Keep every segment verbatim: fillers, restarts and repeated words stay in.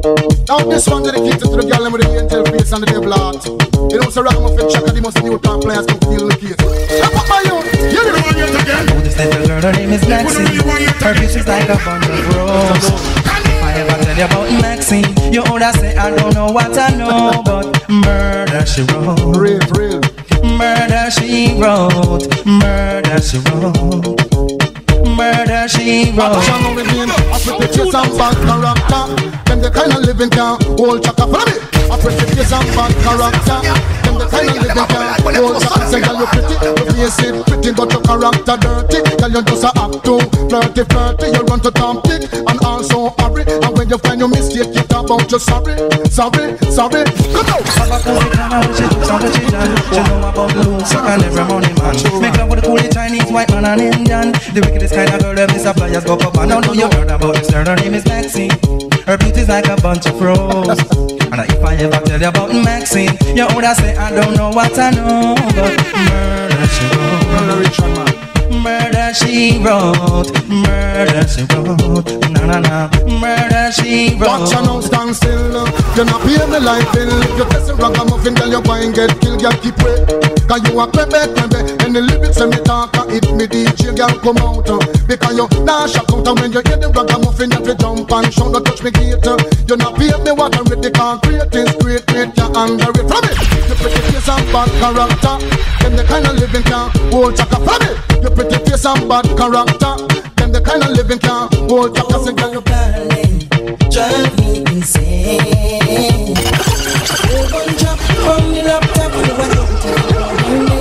Now this one dedicated to the girl with the angel face and the devil heart. You know, so Ragamuffin Chaka, the most new top players come to deal with the case. Hey, Papa, you, you the one yet again. Oh, this little girl, her name is Maxine. Her face is like a bunch of roses. If I ever tell you about Maxine, you would say I don't know what I know, but murder she wrote. Real, real. Murder she wrote. Murder she wrote. Murder she wrote. I pretty face and bad character. Them the kind of living can hold Chaka for me. I pretty face and bad character. Them the kind of living can hold Chaka. Say girl you pretty, your face is pretty, but your character dirty. Girl you just a act too flirty, flirty. You run to Tom Dick and also hurry. And when you find your mistake, you talk about you sorry, sorry, sorry. Come on. She know about the rules, so can every money man. Make love with the coolie Chinese, white man and Indian. The wickedest kind of girl, them is suppliers go up and down. Know you heard about this girl, her name is Maxine. Her beauty's like a bunch of roses. And if I ever tell you about Maxine, you would say I don't know what I know, but murder she wrote. Murder she wrote. Murder she wrote. Na na na. Murder she wrote. Watch your now stand still. You're not paying the life bill. If you test a ragamuffin, girl, you're going get killed. Girl, keep way. Cause you a crebe, crebe. And the lyrics when me talk, it me D J, girl, come out. Because you nah shock out. And when you hear the ragamuffin, you have to jump and shout. Don't touch me gate. You're not paying me what I read. The concrete is great, great. You're under it. From it. You pretty face and bad character. Then the kind of living can hold Chaka. From it. You pretty face and bad character. Then the kind of living can hold Chaka. Say, girl, you darling, drive me insane. You gon' drop from the laptop. You want to know me.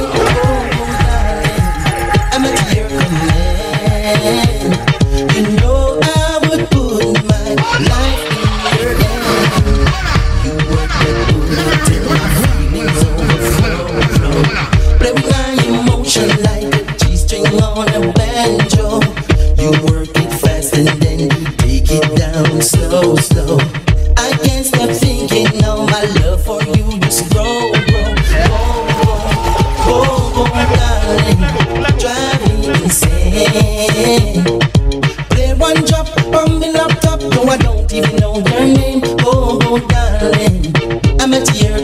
I'm a dear command. You know I would put my life in your hand. You work the bullet till my feelings overflow. Play with my emotion like a G-string on a banjo. You work it fast and then you take it down slow, slow. I can't stop thinking now my love for you just grow, grow, grow, grow, grow, darling, drive me insane. Play one drop on the laptop, no I don't even know your name. Oh, oh darling, I'm at your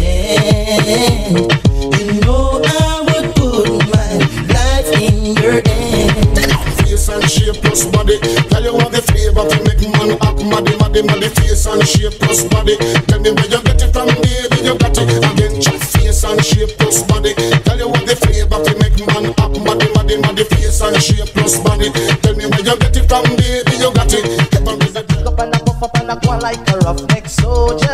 command. You know I would put my life in your hand. Face and shape plus body, tell you what the flavor to make man act maddy, maddy, maddy. Face and shape plus body, tell me where you get it from, baby, you got it. Again, check face and shape plus body, tell you what the flavor to make man act maddy, maddy, maddy. Face and shape plus body, tell me where you get it from, baby, you got it. Pick up and a puff up and a go like a roughneck soldier.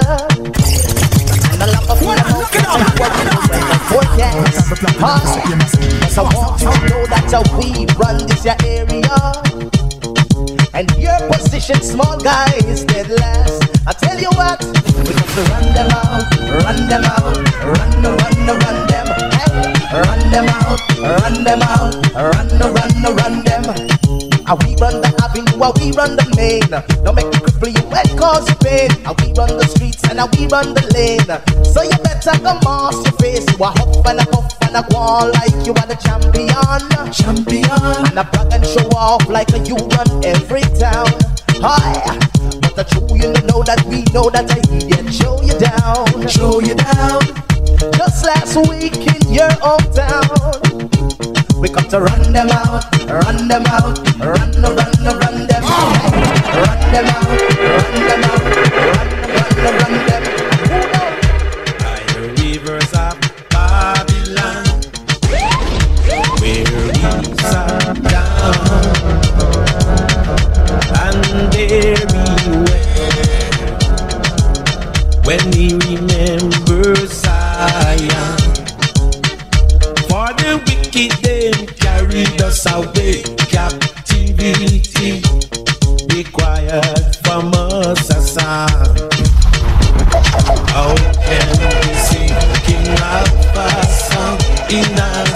And a lap of your mouth, and what you know when the forecast. Cause I want you to know that uh, we run this your area. And your position, small guy, is dead last. I tell you what, we got to run them out, run them out, run, run, run them. Hey, run them out, run them out, run, run, run them. And we run the avenue, and we run the main. Don't make me cripple you and cause you pain. And we run the streets and we run the lane. So you better come off your face. You a huff and a puff and a go on like you are the champion. Champion. And a brag and show off like a you run every town. Hi. But the truth you know that we know that I can show you down. Show you down. Just last week in your hometown. We got to run them out, run them out, run, run, run them out, run them out, run them out, run, run, run them. By the rivers of Babylon, where we sat down, and there we were, when we remember Zion. For the wicked them carried us away. Captivity required from us a song. How can we sing King Alpha song in a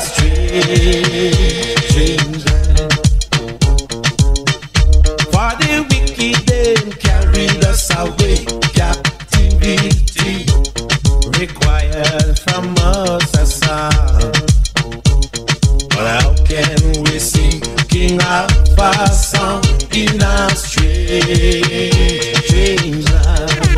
strange land? For the wicked them carried us away. Captivity required from us a song. How can we sing King Alpha song in a strange, strange land?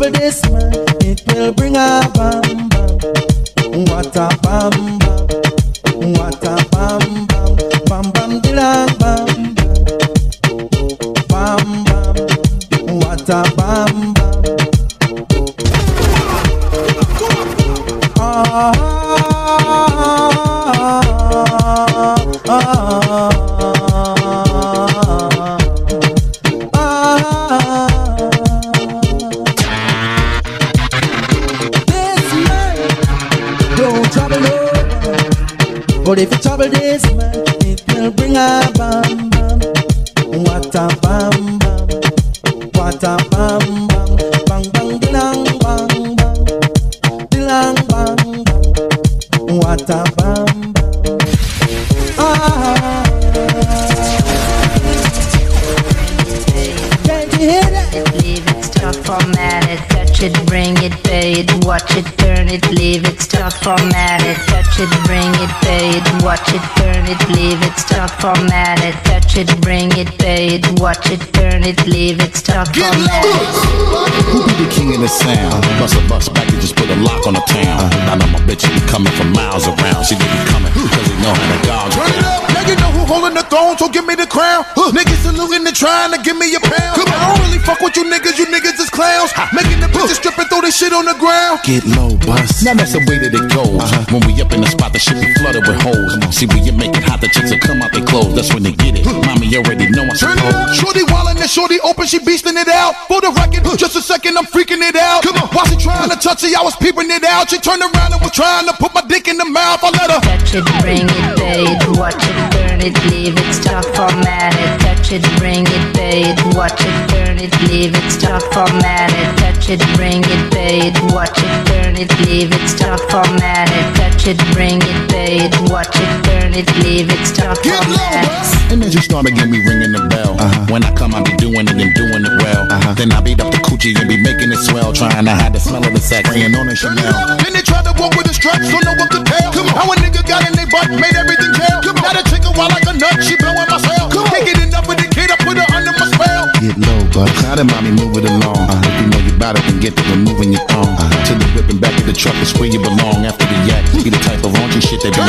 trouble this man, it will bring a bam bam. What a bam bam. What a bam bam. Bam bam dilang bam bam. Bam bam. What a bam bam. Ah ah ah. But if you trouble this man, it will bring a bam bam. What a bam bam. What a bam bam. Bang bang dilang bang bang. Dilang bang bang. What a bam bam. Ah. Can't you hear that? Leave it, stop, format it, touch it, bring it, pay it, watch it, turn it, leave it, stop, format it, touch it, bring it, pay it, watch it, turn it, leave it, stop, format it, touch it, bring it, pay it, watch it, turn it, leave it, stop, format it. Who be the king of the sound? Bust a bus back and just put a lock on the town. I know my bitch, she be coming from miles around. She be coming because they know how to dodge. Turn it up, now you know who holding the throne, so give me the crown. Huh. Niggas saluting and trying to give me a pound. Come on. I don't really fuck with you niggas, you niggas is clowns. Making the bitches strip and throw this shit on the ground. Get low, bus. Now that's the way that it goes. Uh-huh. When we up in the spot, the shit be flooded with holes. See, when you make it hot, the chicks will come out they clothes. That's when they get it. Mommy already know I Turn it up, shorty wildin' and shorty open, she beastin' it out. For the record, just a second, I'm freaking it out. Come on, while she trying to touch it, I was peeping it out. She turned around and was trying to put my dick in the mouth. I let her touch it, bring it, pay it, watch it, turn it, leave it, stop, format it. Touch it, bring it, pay it, watch it, turn it, leave it, stop, format it. Touch it, bring it, pay it, watch it, turn it, leave it, stop, format it. Touch it, bring it, pay it, watch it, turn it, leave it, stop, format it. And then she started getting me ringing the bell. Uh-huh. When I come, I be doing it and doing it well. Uh-huh. Then I beat up the coochie and be making it swell, trying to hide the smell of the sack, laying on a Chanel. Then they tried to walk with a strut, so no one could tell. Come on. How a nigga got in their butt, made everything jail. Come on. Now the chick a wild like a nut, she blowing my cell. Can't get enough of the kid, I put her under my spell. Get low, but now that mommy move it along. Uh-huh. If you know you bout it, then get to removing your thong. Uh-huh. Till the whipping back of the truck is where you belong. After the yak, be the type of raunchy shit that be.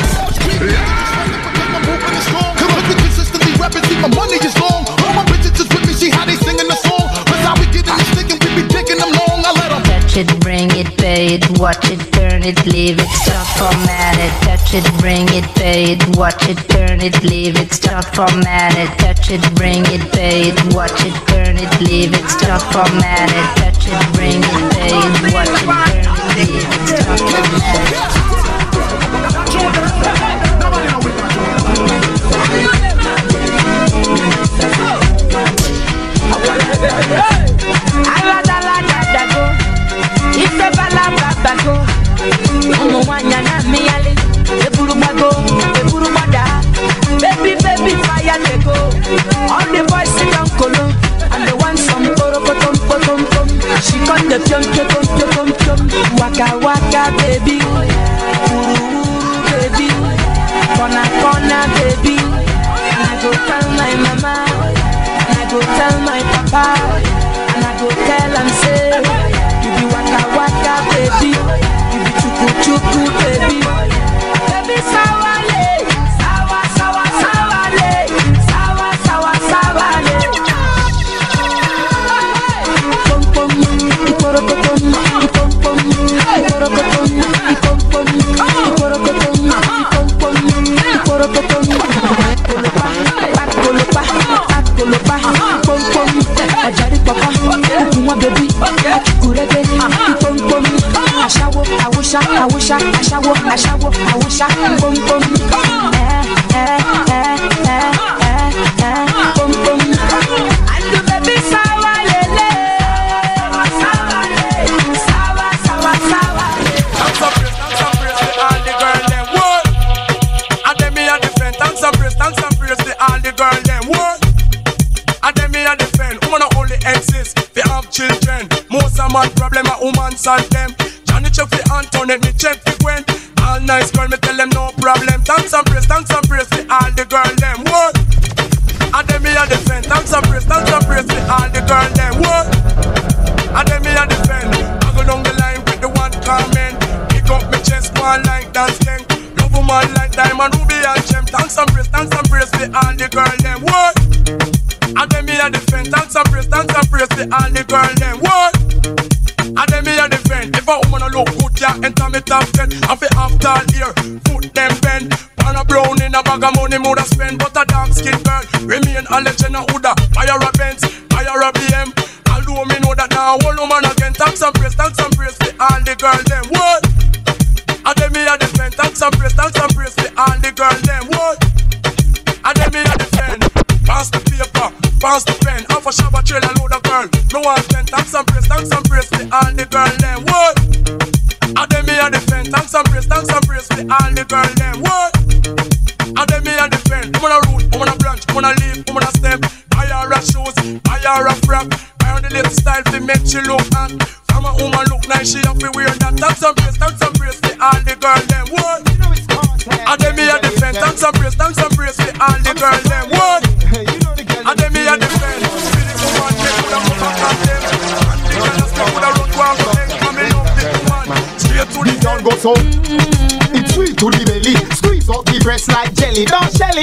Come on, we consistently rapping, see my money is long. All my bitches just with me, see how they singing the song. That's how we get in the stick and we be taking them long. I let them touch it, bring it, pay it, watch it, turn it, leave it, stop, format it. Touch it, bring it, pay it, watch it, turn it, leave it, stop, format it. Touch it, bring it, pay it, watch it, turn it, leave it, stop, format it. Touch it, bring it, pay it, watch it, turn it, leave it, stop, format it. Baby, baby, fire they go. All the boys sit down colo, and they want some poro potom potom tom. She got the pion pion pion pion. Waka waka baby, uru baby, corner corner baby. And I go tell my mama, and I go tell my papa, and I go tell and say, you be waka waka baby, you be chuku chuku baby, baby sawale, sawa sawa sawale, sawa sawa sawale. Pom pom, ikoro pom, pom pom, ikoro pom, pom pom, ikoro pom, pom pom, ikoro pom. Akolopa, akolopa, pom pom, ajari papa, kuma baby, kurebe, pom pom, ashawo, awusha, awusha, ashawo, ashawo, awusha, pom pom, eh, eh, eh, eh, eh, eh, pom pom, and the baby sawa lele, sawa lele, sawa, sawa, sawa. Thanks a praise, thanks a praise to all the girl them work, and them me a defend. Thanks a praise, thanks a praise to all the girl them work, and them me a defend. Woman only exist, they have children. Most of man problem a woman solve them. Johnny check for Antoinette, me check for Gwen. All nice girl, me tell them no problem. Thanks and praise, thanks and praise to all the girl them work, and them me a defend. Thanks and praise, thanks and praise to all the girl them work, and them me a defend. one like dance gang. Love woman like diamond, ruby and gem. Thanks and praise, thanks and praise for all the girl them. What? And then me a defend. Thanks and praise, thanks and praise for all the girl them. What? And then me a defend. If a woman a look good, yeah, enter me top ten. And fi after all here, foot them bend. Pan a brown in a bag of money, moulda spend. But a dark skin girl remain a legend. A Huda, fire a Benz, fire a B M. Although me know that now whole woman again. Thanks and praise, thanks and praise for all the girl them. What? And then me a defend. Thanks and praise, thanks and praise for all the girl them. What? And then me a defend. Pass the paper, pass the pen. Off a shabba trail and load a girl. No one can. Thanks and praise, thanks and praise for all the girl them. What? And then me a defend. Thanks and praise, thanks and praise for all the girl them. What? And then me a defend. I'm on a root, I'm on a branch, I'm on a leaf, I'm on a step. Buy her a shoes, buy her a frock. Buy her the little style to make she look hot. From a woman look nice, she have to wear that. Thanks and praise, thanks and praise for all the girl them. What? And then me a defend. Thanks and praise, thanks and praise for all the girl them. What? And then me a defend. Spirit woman, they coulda come back at them. And the girl just coulda run to her leg. And me love the woman. Straight to the girl goes so. It's sweet to the belly. Squeeze up the breast like jelly. Don't Shelly.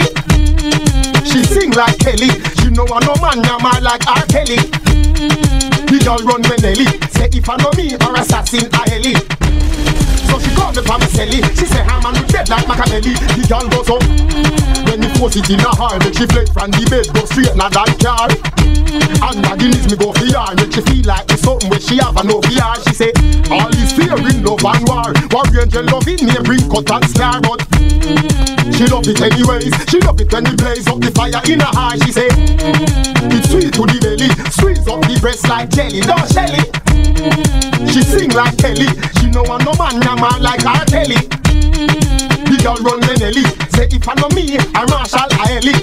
She sing like Kelly. She know I no man yama like R. Kelly. The girl run when Nelly. Say if I know me or assassin I Ellie. So she called me for me celly. She say her man with dead like Machiavelli. The girl goes up. When me force it in a hard, make she fled from the bed, go straight na that car. And the knees me go for her, make she feel like it's something where she have a no V R. She say, all is fear in love and war. Warrior angel love in me bring cut and scar, but she love it anyways. She love it when we blaze up the fire in her heart. She say, it's sweet to the belly, squeeze up the breast like jelly. Don't Shelly. She sing like Kelly. She know I no man yama like R. Kelly. The girl run when Nelly. Say if I know me, I Marshall I Ellie.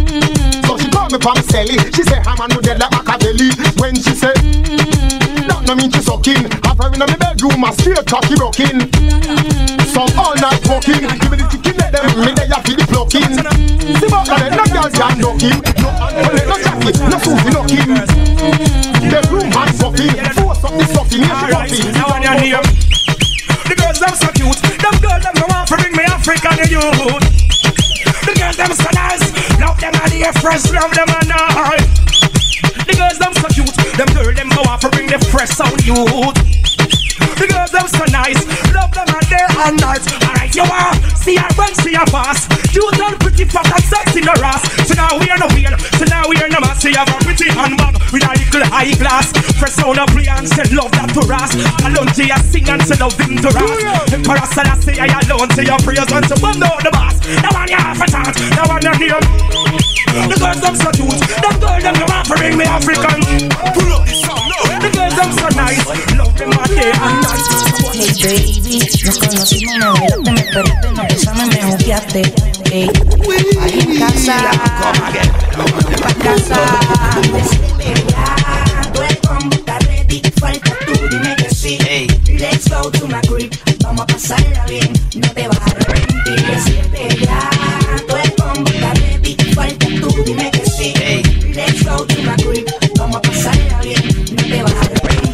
So she call me from Sally. She say her man no dead like Machiavelli. When she say that no mean she sucking. Have her in my bedroom, a straight cocky rocking. Some all night fucking. Give me the chicken, let them me there for the plucking. See about that, no girls can duck him. No underwear, no jacket, no Susie knocking. The room has fucking. Force up the sucking, here she fucking. The girls them so cute. Them girls them no want to bring me African youth. The girls them so nice. Love them and the fresh, love them and all. The girls them so cute. Them girls them no want to bring the fresh sound youth. The girls them so nice. Love them and day and night. Alright you are. See her when she a pass. Cute and pretty fat and sexy in the ass. So now we are no wheel. So now we are no mass. She have a pretty handbag with a little high glass. Fresh sound of play and she love that to ras. Alone she a sing and she love him to ras. Emperor Selassie I alone say your prayers and she one know the boss. Now one you half a chance. Now one you near. The girls them so cute. Them girls them no want to bring me African. Pull up this song now. The girls them so nice. Love them all day and night. Hey baby, nos conocimos, me velaste, me esperaste, nos besamos y me jugueaste. Hey, ahí en casa, pa' casa. Todo el combo está ready, falta tú, dime que sí. Hey. Let's go to my crib, vamos a pasarla bien, no te vas a arrepentir. Decirte ya, todo el combo está ready, falta tú, dime que sí. Hey. Let's go to my crib, vamos a pasarla bien, no te vas a arrepentir.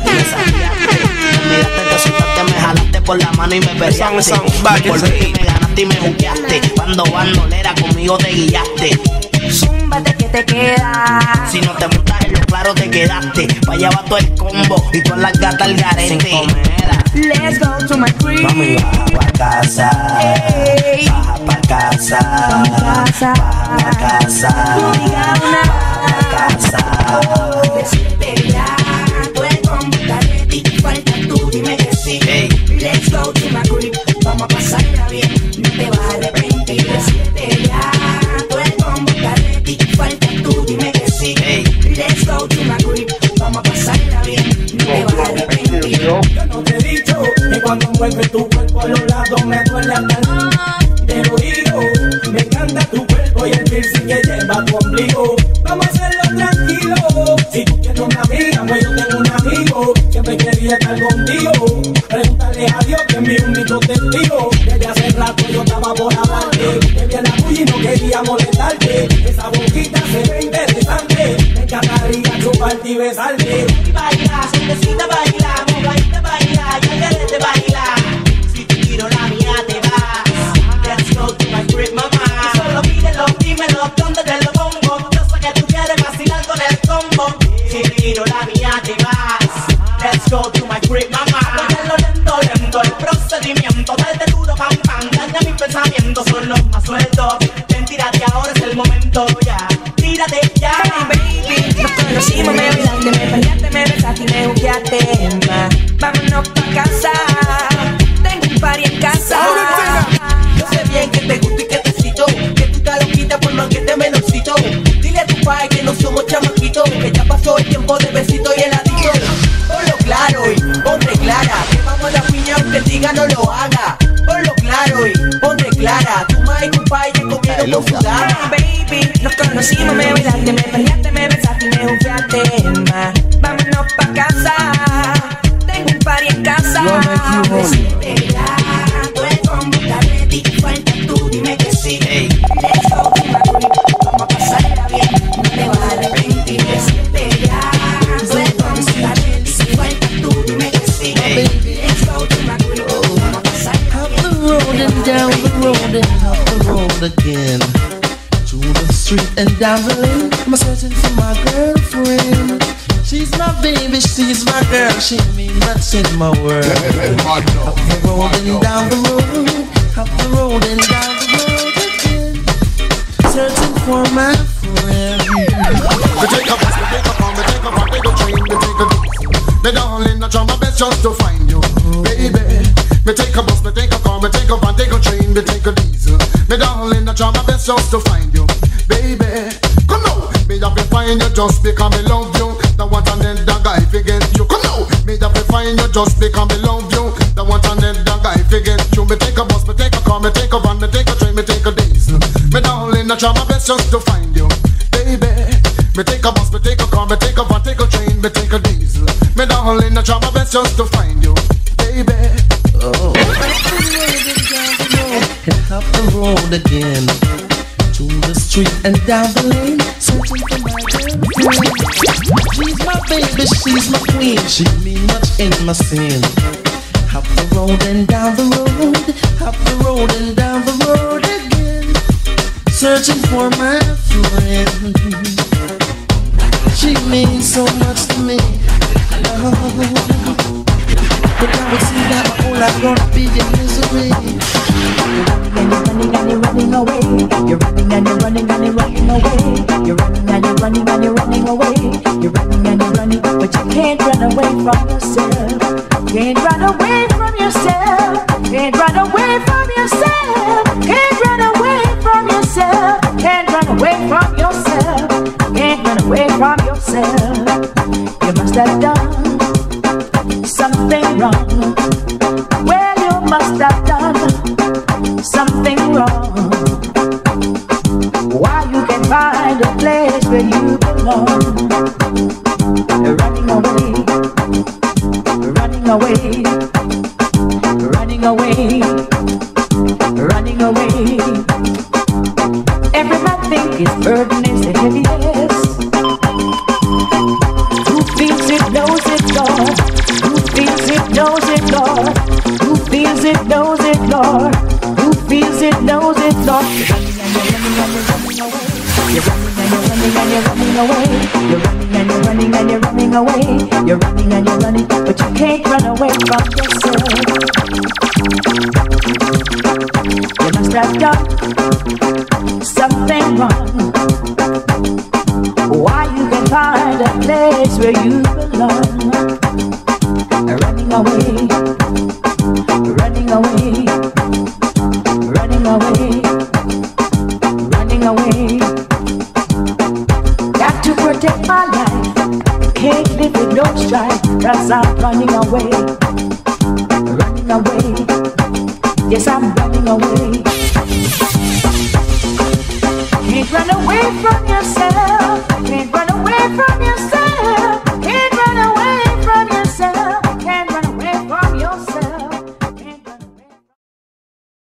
Me jalaste por la mano y me peleaste. Me volviste, me ganaste y me jugueaste. Cuando bandolera conmigo te guiaste. Zúmbate que te queda. Si no te montas en lo claro te quedaste. Pa' allá va todo el combo y todas las gatas al garete. Let's go to my crib. Vamos y baja pa' casa. Hey. Baja pa' casa. casa. Baja pa' casa. No digas una. Baja pa' casa. Decirte ya, todo el combo está ready. Falta tú, dime que sí. Hey. Let's go to my crib. Vamos a pasarla bien, no te vas a arrepentir. Decirte ya, todo el combo está ready. Falta tú, dime que sí. Hey. Let's go to my crib. Vamos a pasarla bien, no te vas a arrepentir. Yo no te he dicho que cuando mueves tu cuerpo a los lados me duele hasta el del oído. Me encanta tu cuerpo y el piercing que lleva tu ombligo. Vamos a hacerlo tranquilo. Si tú tienes una amiga, pues yo tengo un amigo. Siempre quería estar contigo. Pregúntale a Dios que es mi único testigo. Desde hace rato yo estaba por hablarte. Te vi en la puya y no quería molestarte. Esa boquita se ve interesante. Me encantaría chuparte y besarte. Baila, suavecita baila, mogadita baila, ya querés baila. Si te quiero la mía, claro y ponte clara. Tu ma y tu pai te comieron con fugada. Baby, nos conocimos, me bailaste, me peleaste, me besaste y me bufiaste. Ma, vámonos pa' casa. Tengo un party en casa. Decirte ya, tú eres como está ready. Falta tú, dime que sí. Hey. Let's go to my crib. Vamos a pasarla bien, no te vas a arrepentir. Decirte ya, tú eres como está ready. Falta tú, dime que sí. Let's go to my crib. Vamos a pasarla bien. Up the road and down the road and up the road again. To the street and down the lane, I'm searching for my girlfriend. She's my baby, she's my girl, she means much in my world. Up the road and down the road, up the road and down the road again, searching for my friend. Me take a bus, me take a car, me take a van, take a train, me take a bus. Me darling, I try my best just to find you, baby. Me take a bus, me take a car, me take a van, take a train, me take a diesel. Me darling, I try my best just to find you, baby. Come now, me have to find you just because me love you. That want another guy forget you. Come now, me have to find you just because me love you. That want another guy forget you. Me take a bus, me take a car, me take a van, me take a train, me take a diesel. Me darling, I try my best just to find you, baby. Me take a bus, me take a car, me take a van, take a train, me take a diesel. Me darling, I try my best just to find you, baby. Oh. And up the road again, to the street and down the lane, searching for my girlfriend. She's my baby, she's my queen, she mean much in my sin. Up the road and down the road, up the road and down the road again, searching for my friend. She means so much to me. Oh. But I would see that my whole life gonna be in misery. You're running and you're running away. You're running and you're running and you're running away. You're running and you're running and you're running away. You're running and you're running, but you can't run away from yourself. Can't run away from yourself. Can't run away from yourself. Can't run away from yourself. Can't run away from yourself. Can't run away from yourself. You must have done something wrong. Well, you must have done something wrong. Why you can find a place where you belong. Running away, running away, running away, running away. Everybody think his burden is the heaviest. Who feels it knows it, Lord. Who feels it knows it, Lord. Who feels it knows it, Lord. Who feels it knows it, Lord. You're running and you're running away. You're running and you're running and you're running away. You're running and you're running, but you can't run away from yourself. You must have done something wrong. Why you can find a place where you belong. Running away, running away, running away, running away. Got to protect my life. Can't live with no strife, cause I'm running away. Running away. Yes, I'm running away. Can't run away from